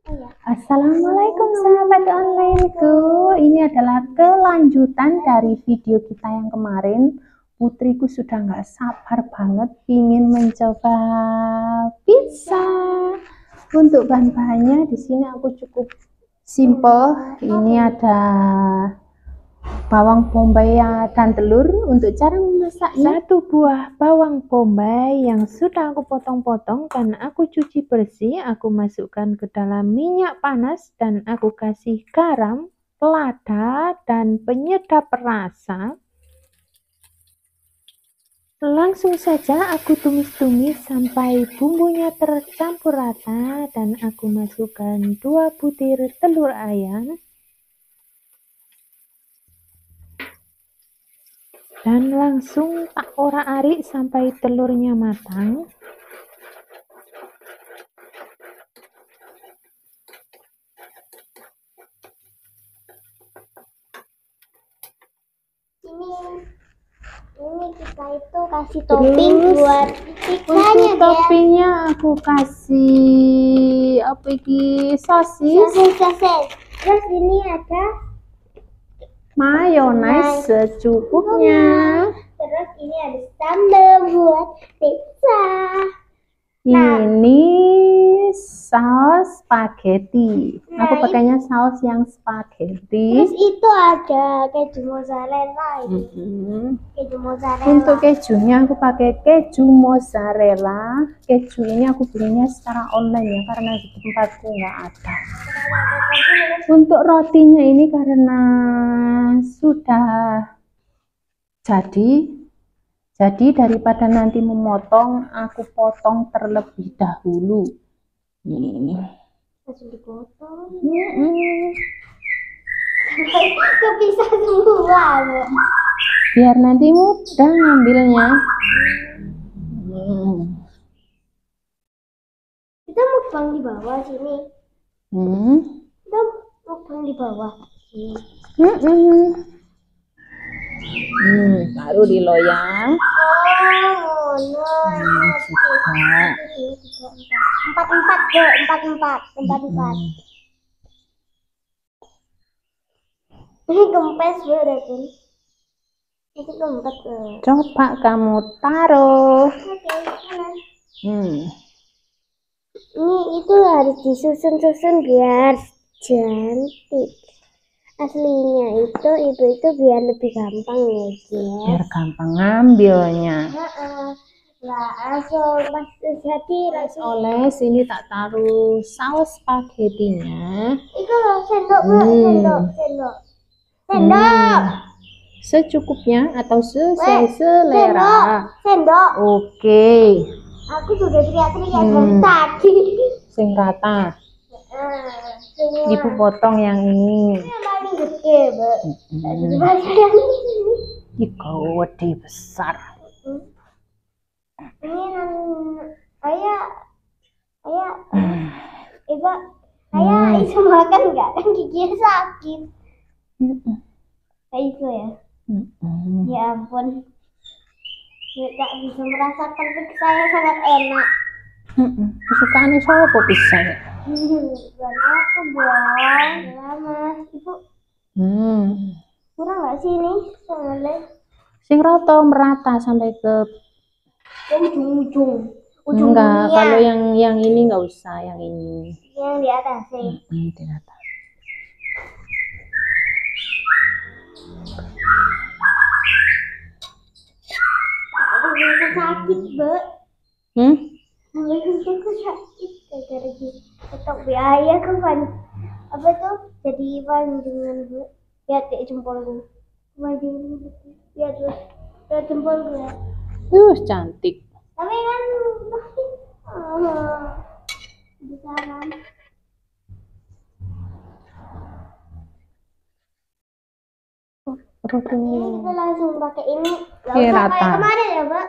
Assalamualaikum sahabat onlineku. Ini adalah kelanjutan dari video kita yang kemarin. Putriku sudah nggak sabar banget ingin mencoba pizza. Untuk bahan-bahannya di sini aku cukup simple. Ini ada bawang bombay dan telur. Untuk cara memasaknya, 1 buah bawang bombay yang sudah aku potong-potong dan aku cuci bersih, aku masukkan ke dalam minyak panas dan aku kasih garam, lada, dan penyedap rasa. Langsung saja aku tumis-tumis sampai bumbunya tercampur rata dan aku masukkan 2 butir telur ayam. Dan langsung tak orak-arik sampai telurnya matang. Ini kita itu kasih topping buat pizzanya. Toppingnya aku kasih apa ini, sosis. Terus ini ada mayones secukupnya. Terus ini ada sambal buat pizza. Ini saus spaghetti. Aku pakainya saus yang spaghetti. Terus itu ada keju mozzarella ini. Keju mozzarella. Untuk kejunya aku pakai keju mozzarella. Keju ini aku belinya secara online ya, karena di tempatku nggak ada. Untuk rotinya ini karena sudah jadi daripada nanti memotong, aku potong terlebih dahulu. Nih. Langsung dipotong. Kepisah semua. Biar nanti mudah ngambilnya. Kita mukbang di bawah sini. Kita mukbang di bawah. Baru diloyang. Empat. Ini kempes berarti. Itu kempes. Coba kamu taruh. Ini itu harus disusun-susun biar cantik. Aslinya itu ibu itu biar lebih gampang ya, biar gampang ngambilnya. Langsung pas jadi oles ini tak taruh saus spaghettinya. Itu loh sendok. Secukupnya atau sesuai selera. Sendok. Oke. Aku sudah teriak-teriak dari tadi. Sing rata. Ibu potong yang ini. Paling gede, Mbak. Ini gede besar. Ini ayah, ibu, ayah bisa makan nggak? Kan giginya sakit. Kayak itu ya. Ya ampun, tidak bisa merasakan, tapi saya sangat enak. Kesukaannya siapa bisa ya? Buat aku dong. Lama, ibu. Kurang nggak sih ini? Sing rata merata sampai ke ujung enggak, dunia. kalau yang ini nggak usah, yang ini. Yang di atas sih. Di atas. Aku sakit, Mbak. Aku sakit gara-gara ketok biaya kan. Apa tuh? Jadi panjungan, Bu. Lihat deh jempolku. Panjungan. Lihat jempolku ya. Cantik. Tapi kan bisa kan. Ini kita langsung pakai ini. Nggak usah kayak kemarin ya, Mbak.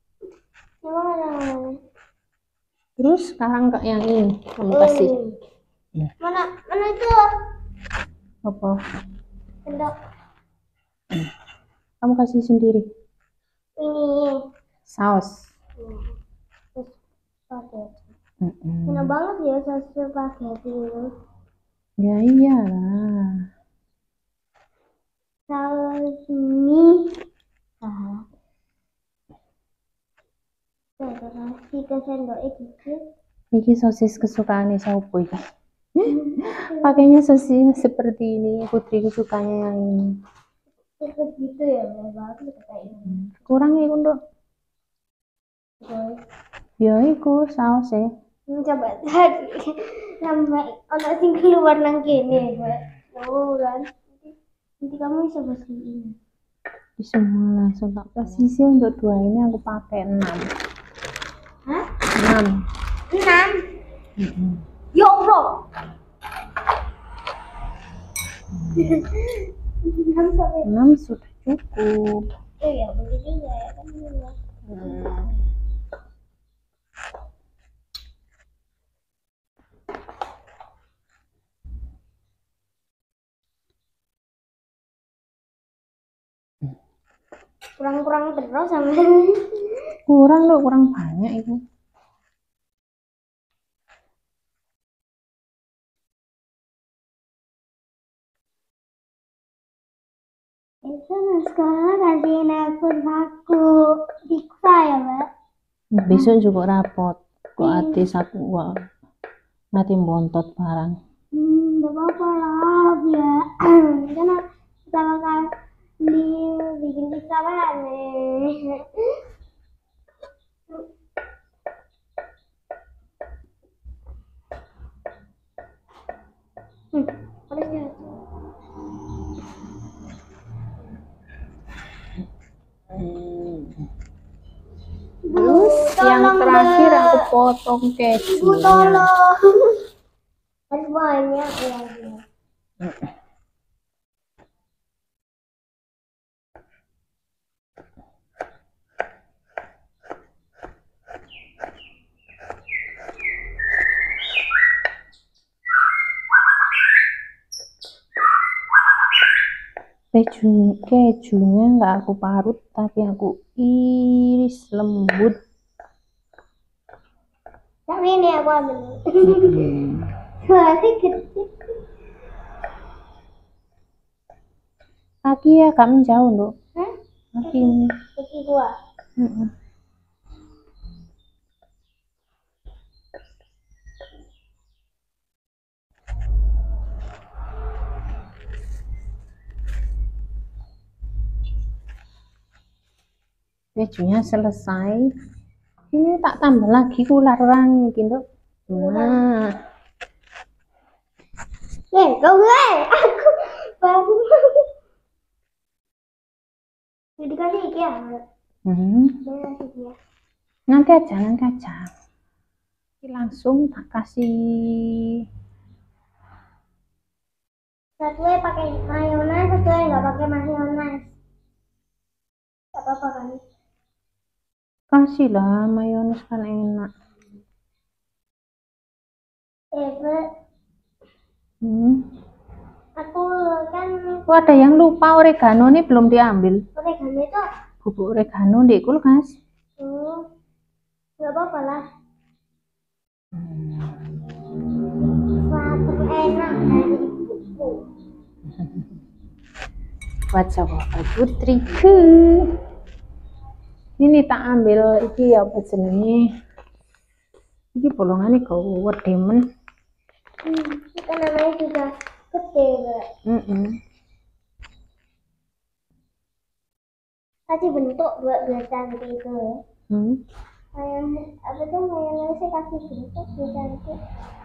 Terus sekarang kak yang ini kamu kasih. Mana itu? Apa? Sendok. Kamu kasih sendiri. Ini Saus. terus spaghetti. Enak banget ya saus spaghetti itu. Ya iyalah. Saus mie. Kasih ke sendok dikit. Iki sosis kesukaan Sopo iki. Pakainya sosis seperti ini. Putriku sukanya yang ini. Cepet gitu ya, bagus kayak ini. Kurang iku, Nduk. Ya iku saus e. Coba tadi sampai ono sing keluar nang kene, oh kan. Nanti kamu bisa bersihin. Di semua langsung tak posisi untuk 2 ini aku pakai 6. Hah? 6. 6? Ya Allah. 6 sampai 6 sudah cukup. ya bener juga ya kan juga. Kurang-kurang terus sama. Kurang loh, kurang banyak itu. Itu sekarang kasihin aku diksa ya Mbak. Besok juga rapot. Kok hati satu wah. Nanti bontot barang. Gak apa-apa lah ya. Karena pertama kali bikin kesalahan nih. Harusnya. Terus yang terakhir aku potong keju. Ibu tolong. Harus banyak ya. Kejunya nggak aku parut, tapi aku iris lembut. Tapi ini aku ambil. Soalnya kecil. Kaki ya agak menjauh loh. Hah? Kaki. Kaki gua. Kejunya selesai. Ini tak tambah lagi gula rangi gitu. Nah, Kau aku baru. Jadi kasih ya. nanti aja. Ini langsung tak kasih. Satunya pakai mayones, satunya nggak pakai mayones. Gak apa-apa kan? Kasih lah mayones kan enak. Aku kan. Oh, ada yang lupa oregano nih belum diambil. Oregano itu apa? Bubuk oregano di kulkas. Nggak apa-apa lah. Wah, enak dari bubuk. Buat sahabat putriku. Ini tak ambil iki ya apa jenenge. Iki bolongannya kau demen. Itu namanya juga gede, Mbak. Kasih bentuk buat biasa gitu itu ya. Apa tuh mayonesnya kasih bentuk biasa gitu.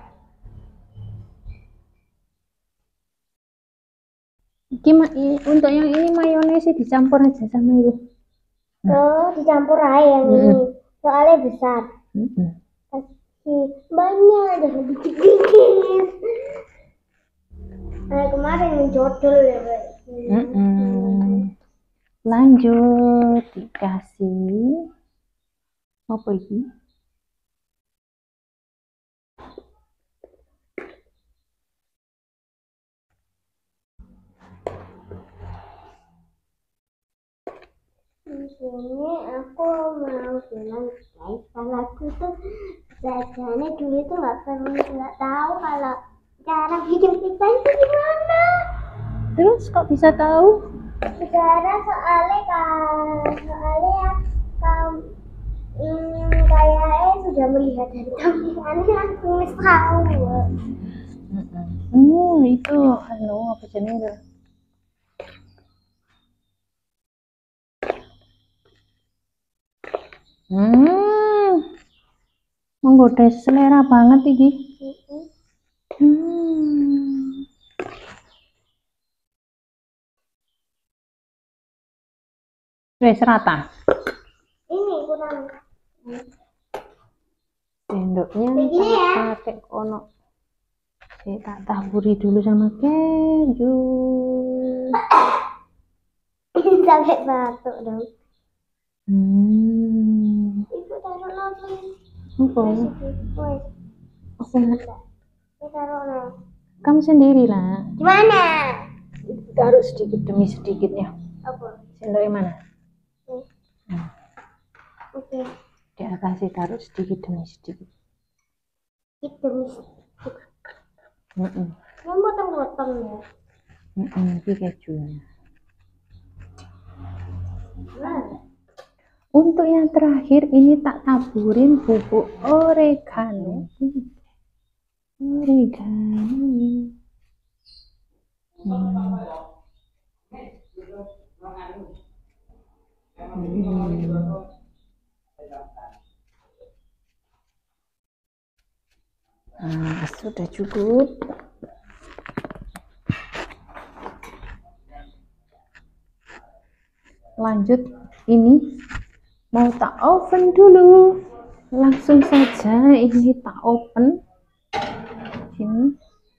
Untuk yang ini mayonesnya dicampur aja sama itu. Dicampur aja yang ini. Soalnya besar. Kasih banyak, jangan dikit-dikit. Kemarin jodol ya, Mbak. Lanjut dikasih apa ini? Di sini aku mau bilang guys, kalau aku tuh belajarnya dulu itu nggak tahu kalau cara bikin pizza itu gimana. Terus kok bisa tahu? Sekarang soalnya kayaknya sudah melihat dari tampilannya langsung tahu. Itu apa jenenge? Menggoda selera banget iki. Wes rata. Ini kurang. Sendoknya Begini ya. pakai kono. Saya tak taburi dulu sama keju. Sampai batuk dong. Ibu taruh lagi. Apa? Wes. Aku nggak. Taruh lagi. Kamu sendiri lah. Gimana? Taruh sedikit demi sedikit ya. Apa? Sendoknya mana? Oke. Di atas sih taruh sedikit demi sedikit. Itu. Yang potong-potong ya. Ini kejunya. Untuk yang terakhir ini tak taburin bubuk oregano. Sudah cukup. Lanjut, ini mau tak oven dulu. Langsung saja ini tak oven. Ini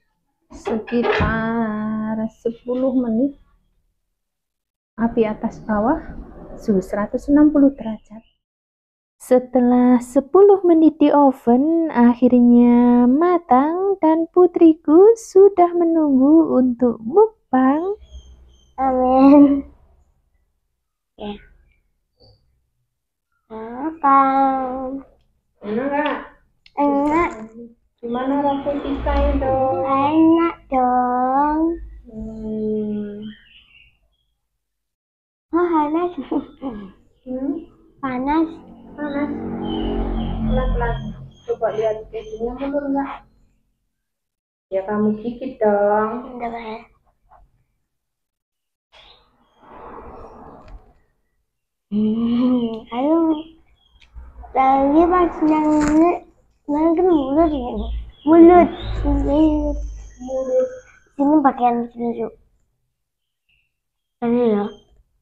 sekitar 10 menit. Api atas bawah suhu 160 derajat. Setelah 10 menit di oven, akhirnya matang dan putriku sudah menunggu untuk mukbang. Amin. Ya. Makan. Enak nggak? Enak. Gimana rasa pizzanya dong? Enak dong. Oh, panas. Panas. Panas. Pelan-pelan. Coba lihat kejunya mundur nggak? Ya kamu gigit dong. Udah panas. Ayo. Lagi pas nyanyi kan mulut ya. Mulut. Sini pakaian sejuk. Ini ya.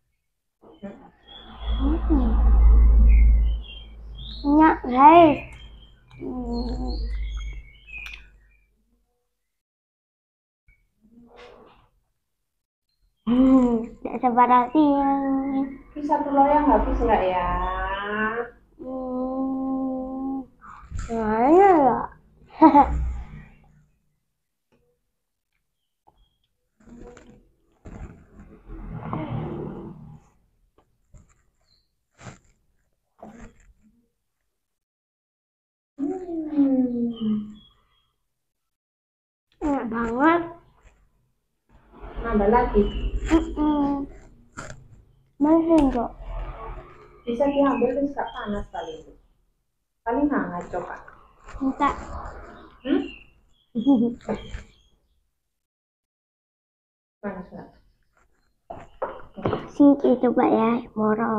Nyak guys. Tidak sabar hati yang Bisa loyang habis nggak ya? mana ya? Enak banget. Nambah lagi. Masih enggak? Bisa diambil terus nggak panas kali itu. Paling hangat coba. Enggak. Panas nggak? Sini coba ya, moro.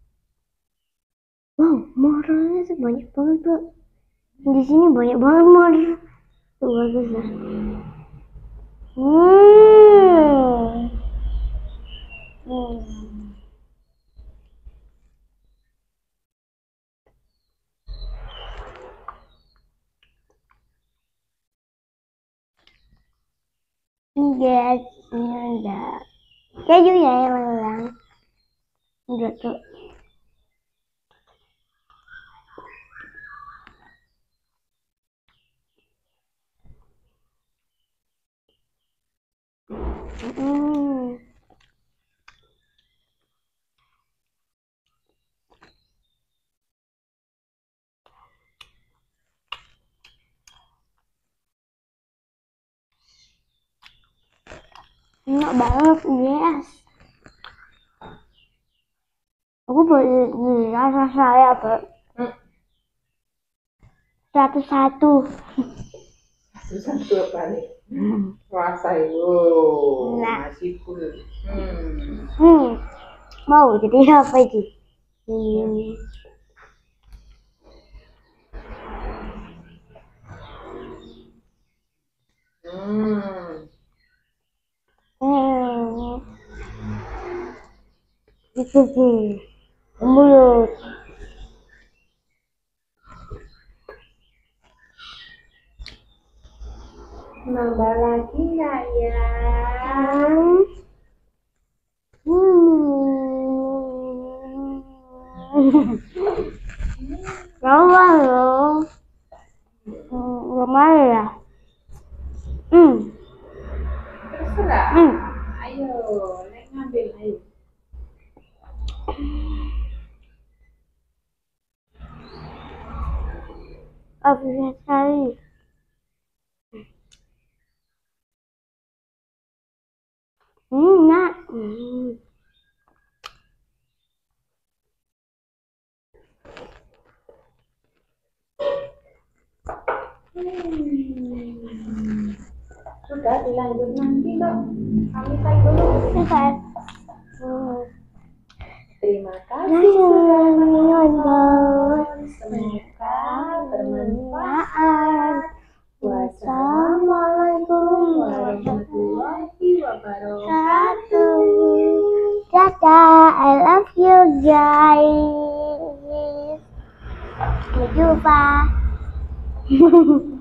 Wow, moronya sebanyak banget tuh. Di sini banyak banget moro. Tuh bagus lah. Yes, ini ada keju ya yang udah tuh. Enak banget, yes. Aku boleh rasa saya, Pak. 101. Satu apa nih? Rasa itu Nah. masih full. Mau jadi apa ini? Itu sih mulut. Nambah lagi nggak ya? Coba loh. Gimana ya? Terserah. Ayo, Nek ngambil ayo. Habis sekali. Nak. Sudah dilanjut nanti kok. Kami say dulu. Selesai. Terima kasih sudah menonton. Semoga bermanfaat. Wassalamualaikum warahmatullahi wabarakatuh. Dadah, I love you guys. Sampai jumpa.